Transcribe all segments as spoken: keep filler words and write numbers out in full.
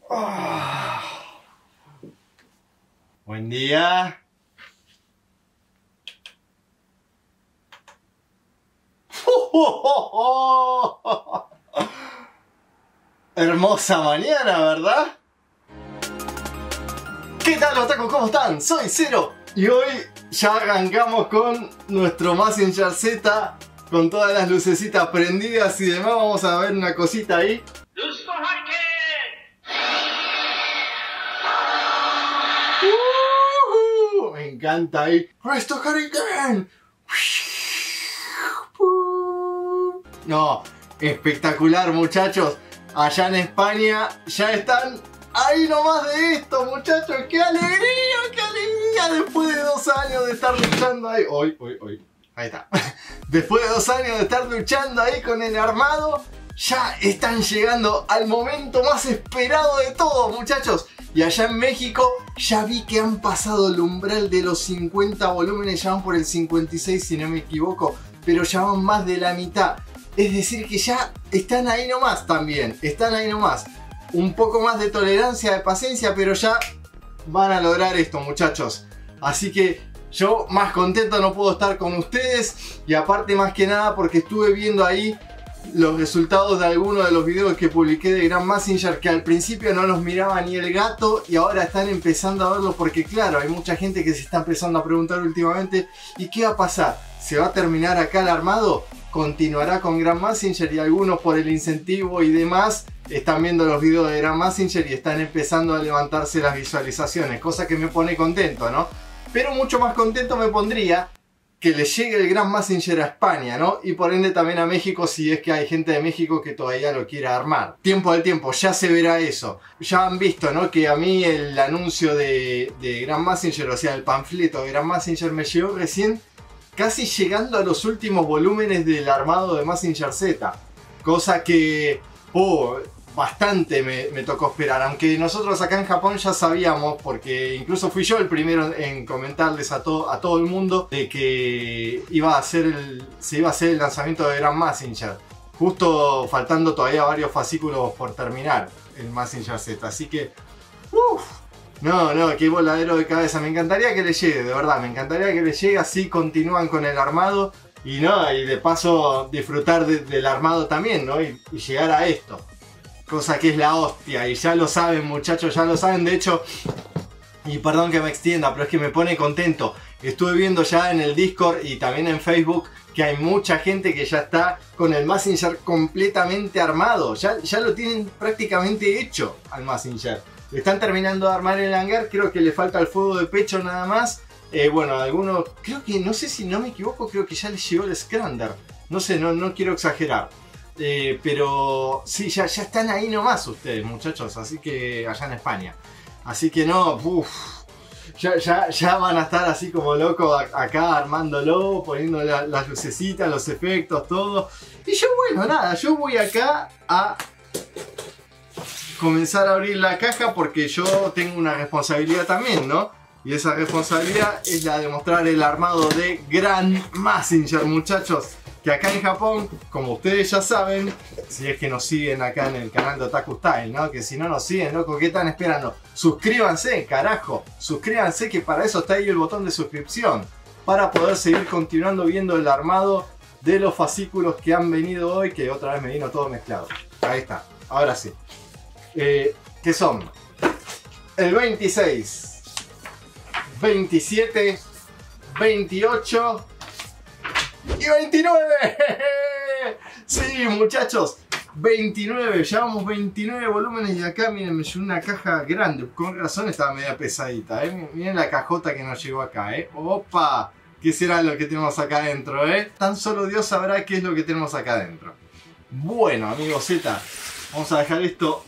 Oh. Buen día. Oh, oh, oh, oh. Hermosa mañana, ¿verdad? ¿Qué tal, otaku? ¿Cómo están? Soy Zero y hoy ya arrancamos con nuestro Mazinger Z con todas las lucecitas prendidas y demás. Vamos a ver una cosita ahí. Uh, me encanta ahí. ¡Resto Hurricane! No, espectacular, muchachos. Allá en España ya están ahí nomás de esto, muchachos. ¡Qué alegría, qué alegría! Después de dos años de estar luchando ahí. Hoy, hoy, hoy. Ahí está. Después de dos años de estar luchando ahí con el armado, ya están llegando al momento más esperado de todo, muchachos. Y allá en México ya vi que han pasado el umbral de los cincuenta volúmenes. Ya van por el cincuenta y seis, si no me equivoco. Pero ya van más de la mitad. Es decir que ya están ahí nomás también. Están ahí nomás. Un poco más de tolerancia, de paciencia, pero ya van a lograr esto, muchachos. Así que yo más contento no puedo estar con ustedes. Y aparte, más que nada, porque estuve viendo ahí los resultados de algunos de los videos que publiqué de Grand Mazinger, que al principio no los miraba ni el gato y ahora están empezando a verlos, porque claro, hay mucha gente que se está empezando a preguntar últimamente: ¿y qué va a pasar? ¿Se va a terminar acá el armado? ¿Continuará con Grand Mazinger? Y algunos, por el incentivo y demás, están viendo los videos de Grand Mazinger y están empezando a levantarse las visualizaciones, cosa que me pone contento, ¿no? Pero mucho más contento me pondría que le llegue el Grand Mazinger a España, ¿no? Y por ende también a México, si es que hay gente de México que todavía lo quiera armar. Tiempo al tiempo, ya se verá eso. Ya han visto, ¿no? Que a mí el anuncio de, de Grand Mazinger, o sea, el panfleto de Grand Mazinger, me llegó recién casi llegando a los últimos volúmenes del armado de Mazinger Z. Cosa que, oh, bastante me, me tocó esperar. Aunque nosotros acá en Japón ya sabíamos, porque incluso fui yo el primero en comentarles a, to a todo el mundo de que iba a ser el, se iba a hacer el lanzamiento de Grand Mazinger. Justo faltando todavía varios fascículos por terminar el Mazinger Z. Así que, uff. No, no, qué voladero de cabeza. Me encantaría que le llegue, de verdad. Me encantaría que le llegue, así continúan con el armado. Y no, y de paso disfrutar de, del armado también, ¿no? Y, y llegar a esto. Cosa que es la hostia. Y ya lo saben, muchachos, ya lo saben. De hecho, y perdón que me extienda, pero es que me pone contento. Estuve viendo ya en el Discord y también en Facebook que hay mucha gente que ya está con el Mazinger completamente armado. Ya, ya lo tienen prácticamente hecho al Mazinger. Están terminando de armar el hangar, creo que le falta el fuego de pecho nada más. Eh, bueno, algunos, creo que, no sé si no me equivoco, creo que ya les llegó el Skrander. No sé, no, no quiero exagerar. Eh, pero sí, ya, ya están ahí nomás ustedes, muchachos, así que allá en España. Así que no, uff, ya, ya, ya van a estar así como locos acá armándolo, poniendo la, las lucecitas, los efectos, todo. Y yo, bueno, nada, yo voy acá a comenzar a abrir la caja porque yo tengo una responsabilidad también, ¿no? Y esa responsabilidad es la de mostrar el armado de Grand Mazinger, muchachos. Que acá en Japón, como ustedes ya saben, si es que nos siguen acá en el canal de Otaku Style, ¿no? Que si no nos siguen, loco, ¿qué están esperando? Suscríbanse, carajo. Suscríbanse, que para eso está ahí el botón de suscripción. Para poder seguir continuando viendo el armado de los fascículos que han venido hoy, que otra vez me vino todo mezclado. Ahí está, ahora sí. Eh, ¿Qué son? El veintiséis, veintisiete, veintiocho y veintinueve. Sí, muchachos, veintinueve, llevamos veintinueve volúmenes y acá, miren, me llegó una caja grande. Con razón estaba media pesadita, ¿eh? Miren la cajota que nos llegó acá, ¿eh? ¡Opa! ¿Qué será lo que tenemos acá adentro, eh? Tan solo Dios sabrá qué es lo que tenemos acá adentro. Bueno, amigos Z, vamos a dejar esto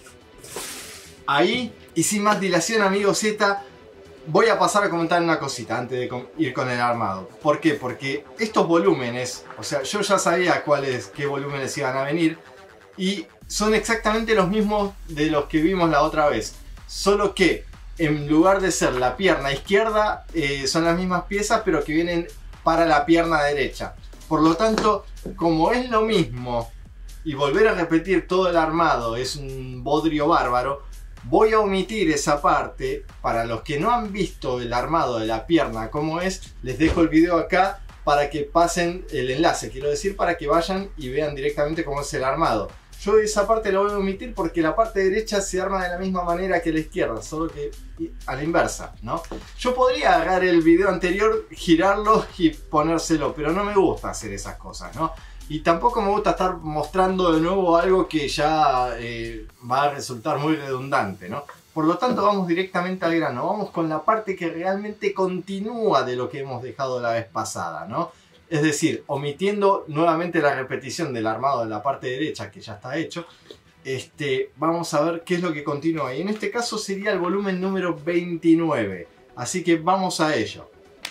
ahí, y sin más dilación, amigo Z, voy a pasar a comentar una cosita antes de ir con el armado. ¿Por qué? Porque estos volúmenes, o sea, yo ya sabía cuáles, qué volúmenes iban a venir, y son exactamente los mismos de los que vimos la otra vez, solo que en lugar de ser la pierna izquierda, eh, son las mismas piezas, pero que vienen para la pierna derecha. Por lo tanto, como es lo mismo y volver a repetir todo el armado es un bodrio bárbaro, Voy a omitir esa parte. Para los que no han visto el armado de la pierna cómo es, les dejo el video acá para que pasen el enlace, quiero decir, para que vayan y vean directamente cómo es el armado. Yo esa parte la voy a omitir porque la parte derecha se arma de la misma manera que la izquierda, solo que a la inversa, ¿no? Yo podría agarrar el video anterior, girarlo y ponérselo, pero no me gusta hacer esas cosas, ¿no? Y tampoco me gusta estar mostrando de nuevo algo que ya eh, va a resultar muy redundante, ¿no? Por lo tanto, vamos directamente al grano. Vamos con la parte que realmente continúa de lo que hemos dejado la vez pasada, ¿no? Es decir, omitiendo nuevamente la repetición del armado de la parte derecha, que ya está hecho, este, vamos a ver qué es lo que continúa. Y en este caso sería el volumen número veintinueve. Así que vamos a ello.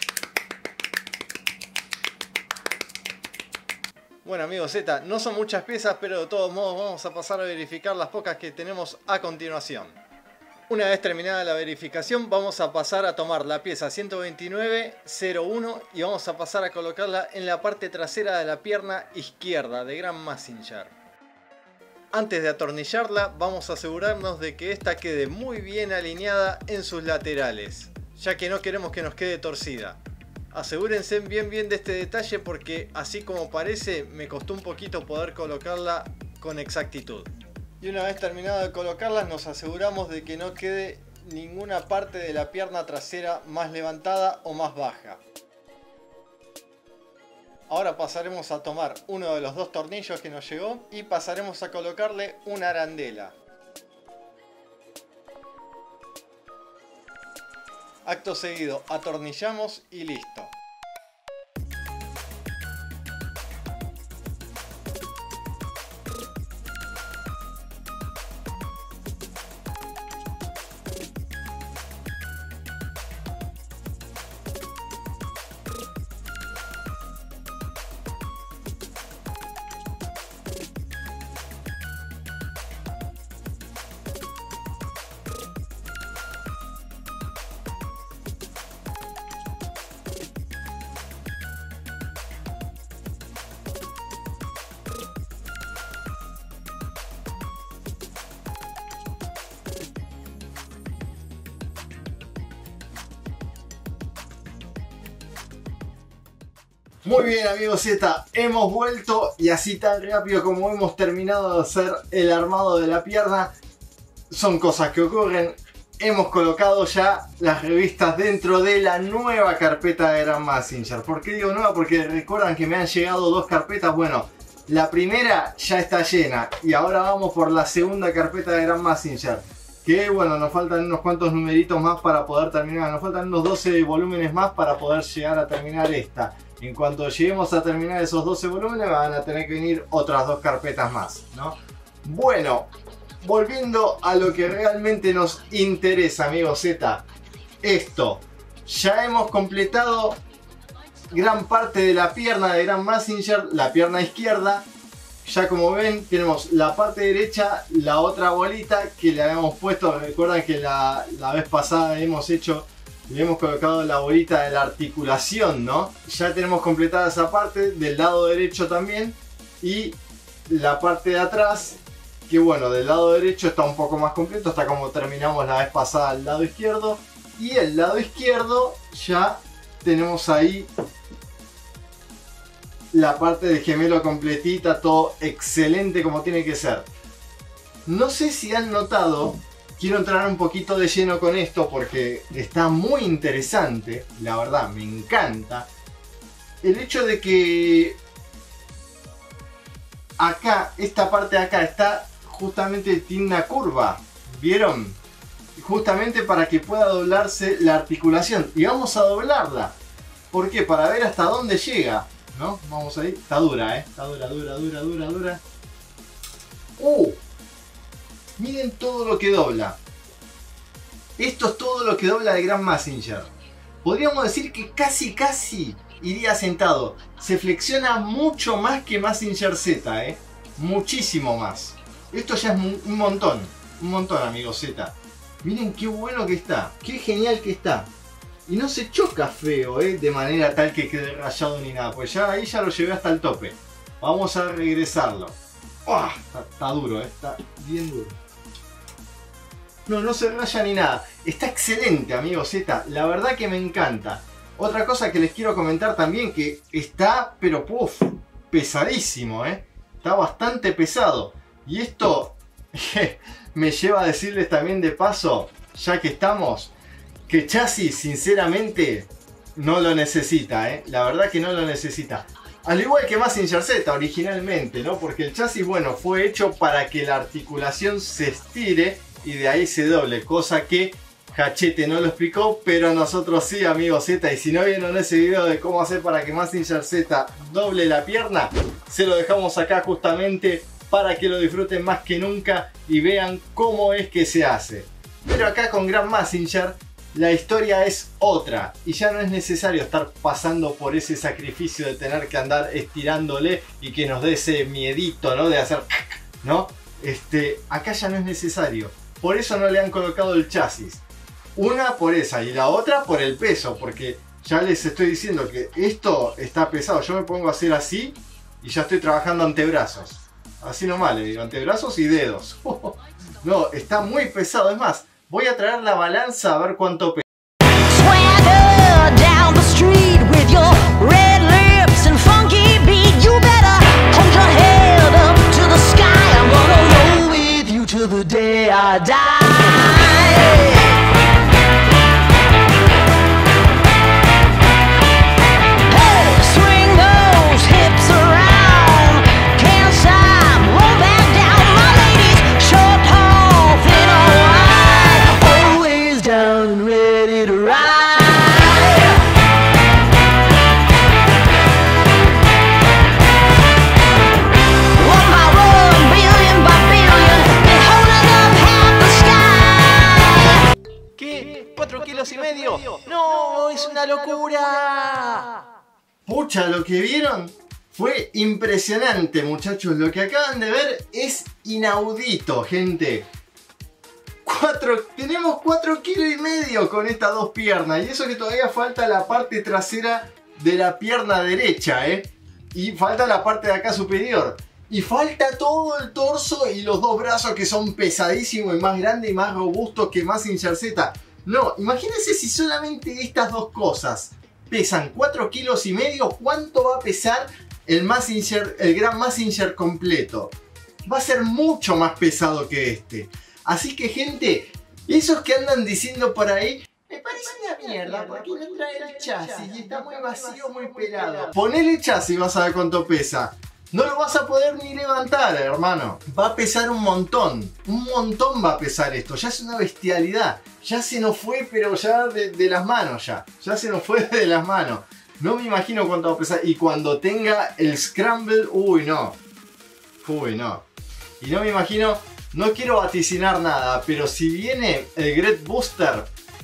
Bueno amigos Z, no son muchas piezas, pero de todos modos vamos a pasar a verificar las pocas que tenemos a continuación. Una vez terminada la verificación, vamos a pasar a tomar la pieza ciento veintinueve cero uno y vamos a pasar a colocarla en la parte trasera de la pierna izquierda de Grand Messenger. Antes de atornillarla, vamos a asegurarnos de que esta quede muy bien alineada en sus laterales, ya que no queremos que nos quede torcida. Asegúrense bien bien de este detalle porque así como parece, me costó un poquito poder colocarla con exactitud. Y una vez terminado de colocarlas, nos aseguramos de que no quede ninguna parte de la pierna trasera más levantada o más baja. Ahora pasaremos a tomar uno de los dos tornillos que nos llegó y pasaremos a colocarle una arandela. Acto seguido, atornillamos y listo. Muy bien amigos Z, hemos vuelto y así tan rápido como hemos terminado de hacer el armado de la pierna, son cosas que ocurren. Hemos colocado ya las revistas dentro de la nueva carpeta de Grand Messenger. ¿Por qué digo nueva? Porque recuerdan que me han llegado dos carpetas. Bueno, la primera ya está llena y ahora vamos por la segunda carpeta de Grand Messenger. Que bueno, nos faltan unos cuantos numeritos más para poder terminar. Nos faltan unos doce volúmenes más para poder llegar a terminar esta. En cuanto lleguemos a terminar esos doce volúmenes van a tener que venir otras dos carpetas más, ¿no? Bueno, volviendo a lo que realmente nos interesa, amigos Z. Esto, ya hemos completado gran parte de la pierna de Grand Messenger, la pierna izquierda. Ya como ven tenemos la parte derecha, la otra bolita que le habíamos puesto. Recuerdan que la, la vez pasada hemos hecho... Le hemos colocado la bolita de la articulación, ¿no? Ya tenemos completada esa parte, del lado derecho también. Y la parte de atrás, que bueno, del lado derecho está un poco más completo, está como terminamos la vez pasada al lado izquierdo. Y el lado izquierdo ya tenemos ahí la parte del gemelo completita, todo excelente como tiene que ser. No sé si han notado... Quiero entrar un poquito de lleno con esto porque está muy interesante, la verdad, me encanta. El hecho de que acá, esta parte de acá está justamente, tiene una curva, ¿vieron? Justamente para que pueda doblarse la articulación. Y vamos a doblarla. ¿Por qué? Para ver hasta dónde llega, ¿no? Vamos ahí, está dura, ¿eh? Está dura, dura, dura, dura, dura. ¡Uh! Miren todo lo que dobla. Esto es todo lo que dobla de Grand Messenger. Podríamos decir que casi casi iría sentado. Se flexiona mucho más que Messenger Z, ¿eh? Muchísimo más. Esto ya es un montón. Un montón, amigos Z. Miren qué bueno que está. Qué genial que está. Y no se choca feo, ¿eh? De manera tal que quede rayado ni nada. Pues ya ahí ya lo llevé hasta el tope. Vamos a regresarlo. ¡Oh! Está, está duro, ¿eh? Está bien duro. No, no se raya ni nada. Está excelente, amigo Z. La verdad que me encanta. Otra cosa que les quiero comentar también, que está, pero puff, pesadísimo, ¿eh? Está bastante pesado. Y esto me lleva a decirles también de paso, ya que estamos, que chasis, sinceramente, no lo necesita, ¿eh? La verdad que no lo necesita. Al igual que Mazinger Z originalmente, ¿no? Porque el chasis, bueno, fue hecho para que la articulación se estire y de ahí se doble, cosa que Hachette no lo explicó, pero nosotros sí, amigo Z. Y si no vieron ese video de cómo hacer para que Mazinger Z doble la pierna, se lo dejamos acá justamente para que lo disfruten más que nunca y vean cómo es que se hace. Pero acá con Grand Mazinger la historia es otra y ya no es necesario estar pasando por ese sacrificio de tener que andar estirándole y que nos dé ese miedito, ¿no? De hacer, ¿no? Este, acá ya no es necesario. Por eso no le han colocado el chasis. Una por esa y la otra por el peso, porque ya les estoy diciendo que esto está pesado. Yo me pongo a hacer así y ya estoy trabajando antebrazos. Así nomás le digo, antebrazos y dedos. No, está muy pesado. Es más, voy a traer la balanza a ver cuánto pesa. ¿cuatro kilos y medio? ¡No! ¡Es una locura! Pucha, lo que vieron fue impresionante, muchachos. Lo que acaban de ver es inaudito, gente. Cuatro, tenemos cuatro kilos y medio con estas dos piernas. Y eso que todavía falta la parte trasera de la pierna derecha, ¿eh? Y falta la parte de acá superior. Y falta todo el torso y los dos brazos que son pesadísimos y más grandes y más robustos que Mazinger Z. No, imagínense si solamente estas dos cosas pesan cuatro kilos y medio, ¿cuánto va a pesar el Mazinger, el Grand Mazinger completo? Va a ser mucho más pesado que este. Así que, gente, esos que andan diciendo por ahí, me parece una mierda porque no trae el chasis y está muy vacío, muy pelado. Ponele chasis y vas a ver cuánto pesa. No lo vas a poder ni levantar, hermano. Va a pesar un montón. Un montón va a pesar esto. Ya es una bestialidad. Ya se nos fue, pero ya de, de las manos ya. Ya se nos fue de las manos. No me imagino cuánto va a pesar. Y cuando tenga el Scramble, uy, no. Uy, no. Y no me imagino, no quiero vaticinar nada, pero si viene el Great Booster,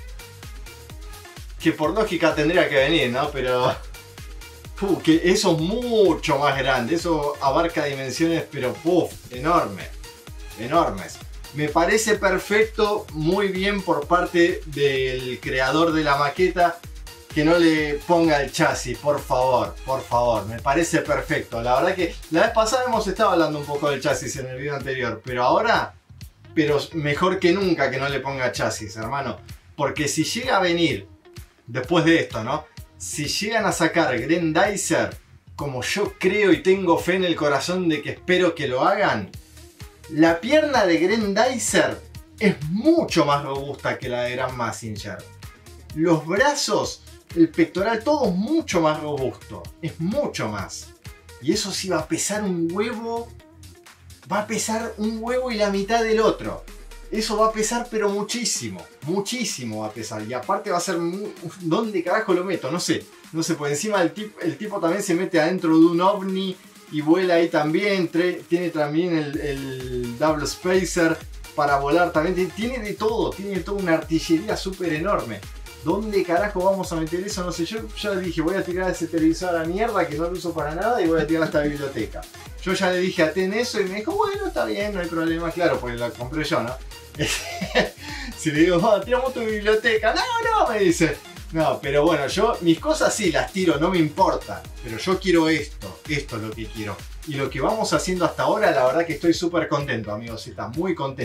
que por lógica tendría que venir, ¿no? Pero... Puh, que eso es mucho más grande, eso abarca dimensiones pero puff, enormes, enormes. Me parece perfecto, muy bien por parte del creador de la maqueta que no le ponga el chasis, por favor, por favor, me parece perfecto. La verdad que la vez pasada hemos estado hablando un poco del chasis en el video anterior, pero ahora, pero mejor que nunca que no le ponga chasis, hermano, porque si llega a venir después de esto, ¿no? Si llegan a sacar Grendizer, como yo creo y tengo fe en el corazón de que espero que lo hagan, la pierna de Grendizer es mucho más robusta que la de Grand Mazinger. Los brazos, el pectoral, todo mucho más robusto. Es mucho más. Y eso sí va a pesar un huevo. Va a pesar un huevo y la mitad del otro. Eso va a pesar pero muchísimo, muchísimo va a pesar. Y aparte va a ser... Muy... ¿Dónde carajo lo meto? No sé. No sé, por encima el tipo, el tipo también se mete adentro de un ovni y vuela ahí también. Tiene también el, el Double Spacer para volar también. Tiene de todo, tiene toda una artillería súper enorme. ¿Dónde carajo vamos a meter eso? No sé, yo ya le dije, voy a tirar ese televisor a la mierda que no lo uso para nada y voy a tirar esta biblioteca. Yo ya le dije, atén eso y me dijo, bueno, está bien, no hay problema, claro, porque la compré yo, ¿no? Si le digo, oh, tiramos tu biblioteca, no, no, me dice. No, pero bueno, yo mis cosas sí las tiro, no me importa, pero yo quiero esto, esto es lo que quiero. Y lo que vamos haciendo hasta ahora, la verdad que estoy súper contento, amigos, está muy contento.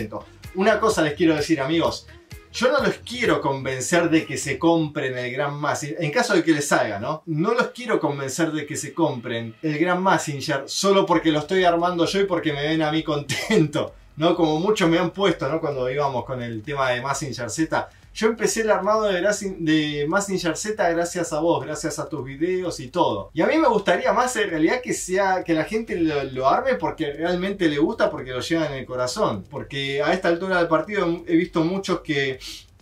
una cosa les quiero decir, amigos. Yo no los quiero convencer de que se compren el Grand Mazinger, en caso de que les salga, ¿no? No los quiero convencer de que se compren el Grand Mazinger solo porque lo estoy armando yo y porque me ven a mí contento, ¿no? Como muchos me han puesto, ¿no? Cuando íbamos con el tema de Mazinger Z. Yo empecé el armado de, de Mazinger Z gracias a vos, gracias a tus videos y todo. Y a mí me gustaría más en realidad que sea que la gente lo, lo arme porque realmente le gusta, porque lo lleva en el corazón. Porque a esta altura del partido he visto muchos que,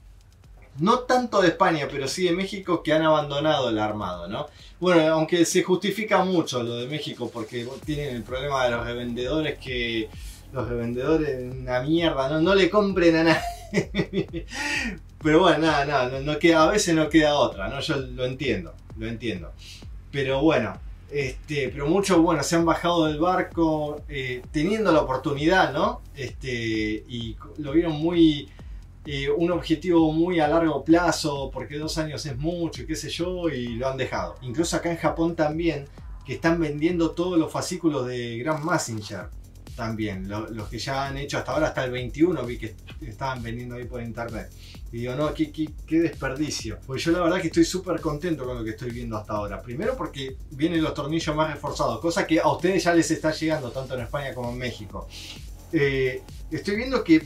no tanto de España, pero sí de México, que han abandonado el armado, ¿no? Bueno, aunque se justifica mucho lo de México porque tienen el problema de los revendedores que... Los revendedores, una mierda, no, no le compren a nadie. Pero bueno, nada, nada, no, no queda, a veces no queda otra, ¿no? Yo lo entiendo, lo entiendo. Pero bueno, este, pero muchos, bueno, se han bajado del barco eh, teniendo la oportunidad, ¿no? Este, y lo vieron muy, eh, un objetivo muy a largo plazo, porque dos años es mucho y qué sé yo, y lo han dejado. Incluso acá en Japón también, que están vendiendo todos los fascículos de Grand Mazinger. También, los, los que ya han hecho hasta ahora, hasta el veintiuno, vi que estaban vendiendo ahí por internet. Y digo, no, qué, qué, qué desperdicio. Porque yo la verdad que estoy súper contento con lo que estoy viendo hasta ahora. Primero porque vienen los tornillos más reforzados, cosa que a ustedes ya les está llegando, tanto en España como en México. Eh, estoy viendo que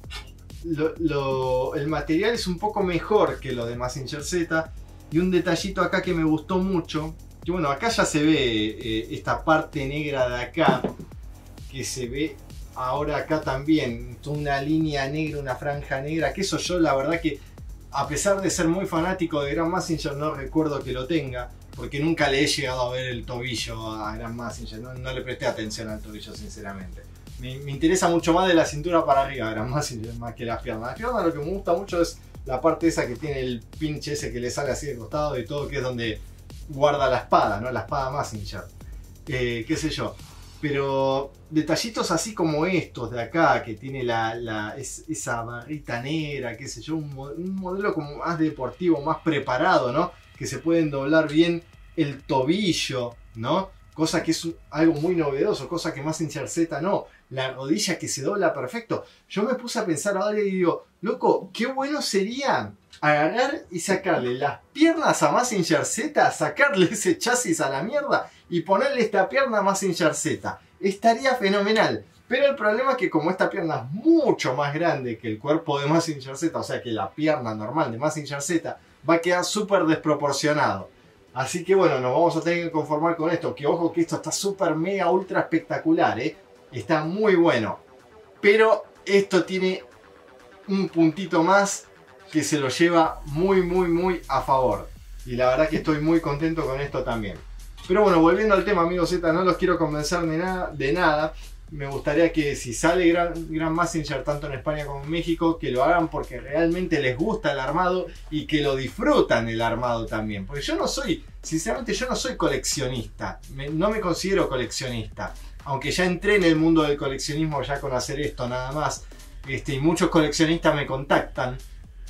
lo, lo, el material es un poco mejor que lo de Mazinger Z. Y un detallito acá que me gustó mucho, que bueno, acá ya se ve eh, esta parte negra de acá, que se ve ahora acá también, una línea negra, una franja negra, que eso yo la verdad que, a pesar de ser muy fanático de Grand Mazinger, no recuerdo que lo tenga, porque nunca le he llegado a ver el tobillo a Grand Mazinger, no, no le presté atención al tobillo sinceramente. Me, me interesa mucho más de la cintura para arriba Grand Mazinger, más que las piernas. Las piernas lo que me gusta mucho es la parte esa que tiene el pinche ese que le sale así de costado y todo, que es donde guarda la espada, ¿no? La espada Mazinger, eh, qué sé yo. Pero detallitos así como estos de acá, que tiene la, la, es, esa barrita negra, qué sé yo, un, un modelo como más deportivo, más preparado, ¿no? Que se pueden doblar bien el tobillo, ¿no? Cosa que es algo muy novedoso, cosa que Mazinger Z no. La rodilla que se dobla perfecto. Yo me puse a pensar ahora y digo, loco, qué bueno sería agarrar y sacarle las piernas a Mazinger Z, sacarle ese chasis a la mierda y ponerle esta pierna a Mazinger Z. Estaría fenomenal. Pero el problema es que como esta pierna es mucho más grande que el cuerpo de Mazinger Z, o sea que la pierna normal de Mazinger Z va a quedar súper desproporcionado. Así que bueno, nos vamos a tener que conformar con esto. Que ojo que esto está súper mega ultra espectacular, ¿eh? Está muy bueno. Pero esto tiene un puntito más que se lo lleva muy muy muy a favor. Y la verdad que estoy muy contento con esto también. Pero bueno, volviendo al tema, amigos Z, no los quiero convencer de nada. De nada. Me gustaría que si sale Grand, Grand Mazinger tanto en España como en México, que lo hagan porque realmente les gusta el armado y que lo disfrutan el armado también. Porque yo no soy, sinceramente yo no soy coleccionista, me, no me considero coleccionista. Aunque ya entré en el mundo del coleccionismo ya con hacer esto nada más. Este, y muchos coleccionistas me contactan.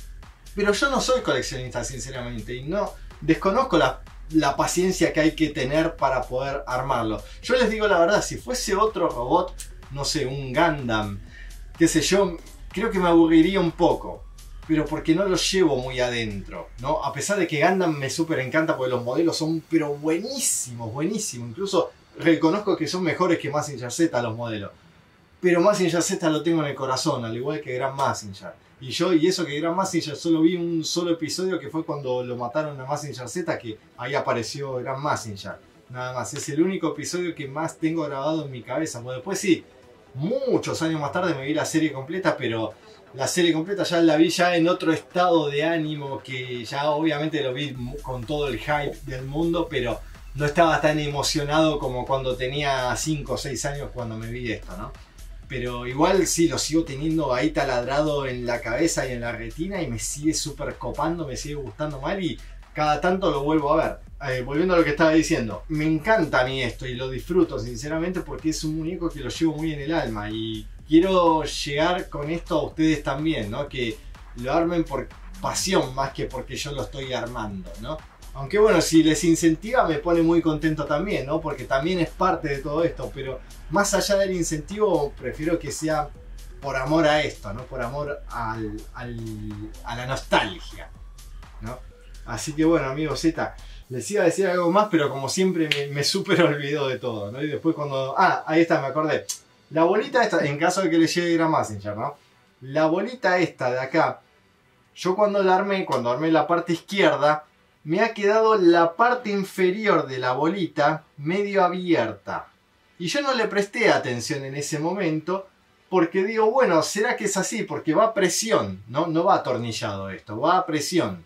Pero yo no soy coleccionista sinceramente y no desconozco la... la paciencia que hay que tener para poder armarlo. Yo les digo la verdad, si fuese otro robot, no sé, un Gundam, qué sé yo, creo que me aburriría un poco. Pero porque no lo llevo muy adentro, ¿no? A pesar de que Gundam me súper encanta porque los modelos son pero buenísimos, buenísimos. Incluso reconozco que son mejores que Mazinger Z los modelos. Pero Mazinger Z lo tengo en el corazón, al igual que Grand Mazinger. Y yo, y eso que Grand Mazinger, solo vi un solo episodio que fue cuando lo mataron a Mazinger Z, que ahí apareció Grand Mazinger. Nada más, es el único episodio que más tengo grabado en mi cabeza. Pues después sí, muchos años más tarde me vi la serie completa, pero la serie completa ya la vi ya en otro estado de ánimo, que ya obviamente lo vi con todo el hype del mundo, pero no estaba tan emocionado como cuando tenía cinco o seis años cuando me vi esto, ¿no? Pero igual sí, lo sigo teniendo ahí taladrado en la cabeza y en la retina y me sigue súper copando, me sigue gustando mal y cada tanto lo vuelvo a ver. Eh, volviendo a lo que estaba diciendo, me encanta a mí esto y lo disfruto sinceramente porque es un muñeco que lo llevo muy en el alma y quiero llegar con esto a ustedes también, ¿no? Que lo armen por pasión más que porque yo lo estoy armando, ¿no? Aunque bueno, si les incentiva me pone muy contento también, ¿no? Porque también es parte de todo esto, pero más allá del incentivo prefiero que sea por amor a esto, ¿no? Por amor al, al, a la nostalgia, ¿no? Así que bueno, amigos Z, les iba a decir algo más, pero como siempre me, me súper olvidó de todo, ¿no? Y después cuando... Ah, ahí está, me acordé. La bolita esta, en caso de que le llegue a Messenger, ¿no? La bolita esta de acá, yo cuando la armé, cuando armé la parte izquierda, me ha quedado la parte inferior de la bolita medio abierta. Y yo no le presté atención en ese momento, porque digo, bueno, ¿será que es así? Porque va a presión, ¿no? No va atornillado esto, va a presión.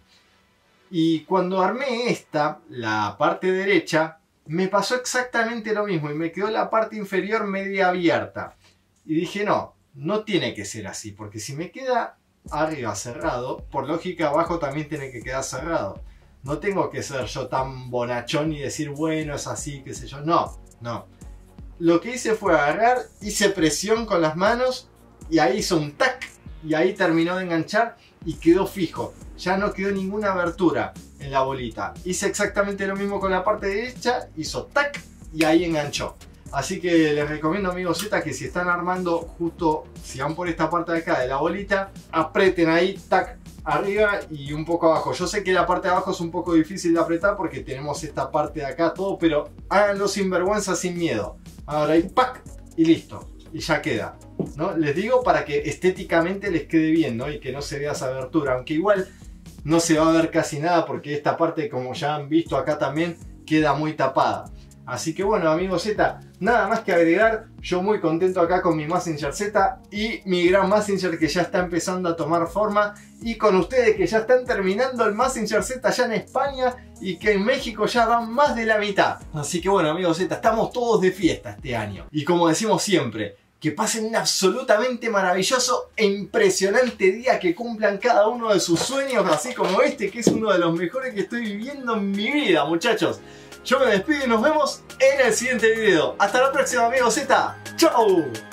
Y cuando armé esta, la parte derecha, me pasó exactamente lo mismo y me quedó la parte inferior media abierta. Y dije, no, no tiene que ser así, porque si me queda arriba cerrado, por lógica abajo también tiene que quedar cerrado. No tengo que ser yo tan bonachón y decir, bueno, es así, qué sé yo. No, no. Lo que hice fue agarrar, hice presión con las manos y ahí hizo un tac y ahí terminó de enganchar y quedó fijo. Ya no quedó ninguna abertura en la bolita. Hice exactamente lo mismo con la parte derecha, hizo tac y ahí enganchó. Así que les recomiendo, amigos Z, que si están armando justo, si van por esta parte de acá de la bolita, aprieten ahí, tac, arriba y un poco abajo. Yo sé que la parte de abajo es un poco difícil de apretar porque tenemos esta parte de acá todo, pero háganlo sin vergüenza, sin miedo. Ahora ahí, pac, y listo. Y ya queda, ¿no? Les digo para que estéticamente les quede bien, ¿no? Y que no se vea esa abertura, aunque igual no se va a ver casi nada porque esta parte, como ya han visto acá también, queda muy tapada. Así que bueno, amigos Z, nada más que agregar. Yo muy contento acá con mi Messenger Z y mi gran Messenger que ya está empezando a tomar forma, y con ustedes que ya están terminando el Messenger Z allá en España y que en México ya van más de la mitad. Así que bueno, amigos Z, estamos todos de fiesta este año. Y como decimos siempre, que pasen un absolutamente maravilloso e impresionante día, que cumplan cada uno de sus sueños, así como este, que es uno de los mejores que estoy viviendo en mi vida, muchachos. Yo me despido y nos vemos en el siguiente video. Hasta la próxima, amigos Z. ¡Chau!